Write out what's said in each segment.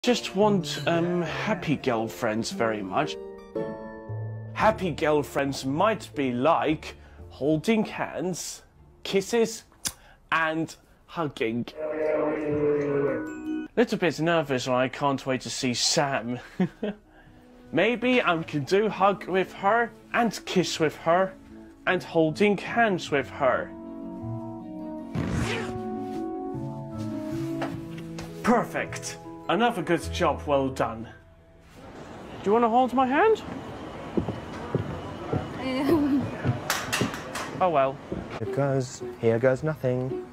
Just want happy girlfriends very much. Happy girlfriends might be like holding hands, kisses, and hugging. Little bit nervous and I can't wait to see Sam. Maybe I can do hug with her, and kiss with her, and holding hands with her. Perfect! Another good job well done. Do you want to hold my hand? Oh well. Here goes nothing.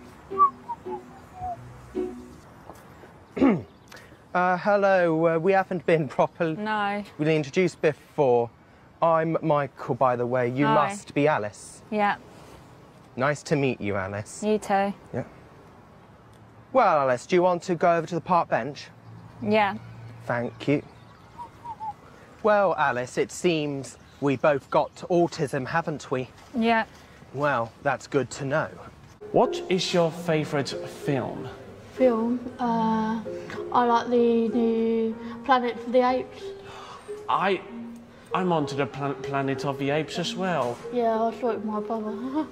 Hello, we haven't been properly introduced before. I'm Michael, by the way. You must be Alice. Yeah. Nice to meet you, Alice. You too. Yeah. Well, Alice, do you want to go over to the park bench? Yeah. Thank you. Well, Alice, it seems we both got autism, haven't we? Yeah. Well, that's good to know. What is your favourite film? I like the new Planet of the Apes. I'm onto the Planet of the Apes as well. Yeah, I saw it with my brother.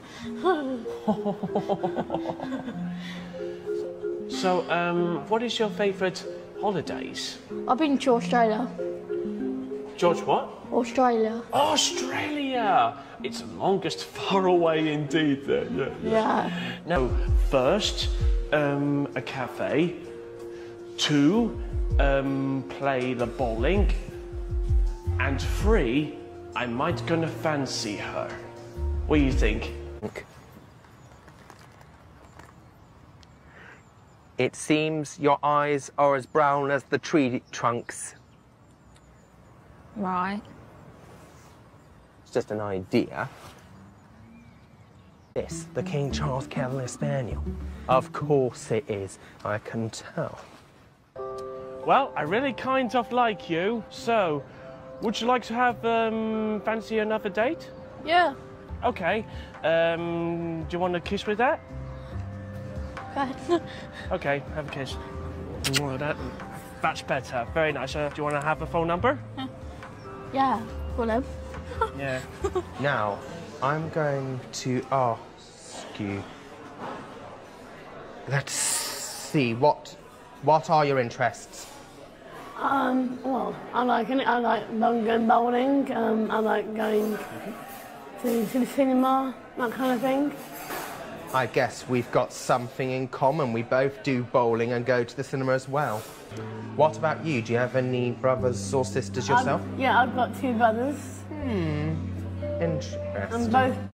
So, what is your favourite holidays? I've been to Australia. George, what? Australia. Australia! It's the longest far away indeed there, Yeah. No, first, a cafe. 2, play the bowling. And 3, I might gonna fancy her. What do you think? It seems your eyes are as brown as the tree trunks. Right. It's just an idea. This, the King Charles Cavalier Spaniel. Of course it is, I can tell. Well, I really kind of like you, so would you like to have, fancy another date? Yeah. Okay, do you want a kiss with that? Okay. Okay, have a kiss. That's better, very nice. Do you want to have a phone number? Yeah. Well, then. Yeah. Now, I'm going to ask you... Let's see, what are your interests? Well, I like going bowling. I like going to the cinema, that kind of thing. I guess we've got something in common. We both do bowling and go to the cinema as well. What about you? Do you have any brothers or sisters yourself? Yeah, I've got 2 brothers. Interesting. And both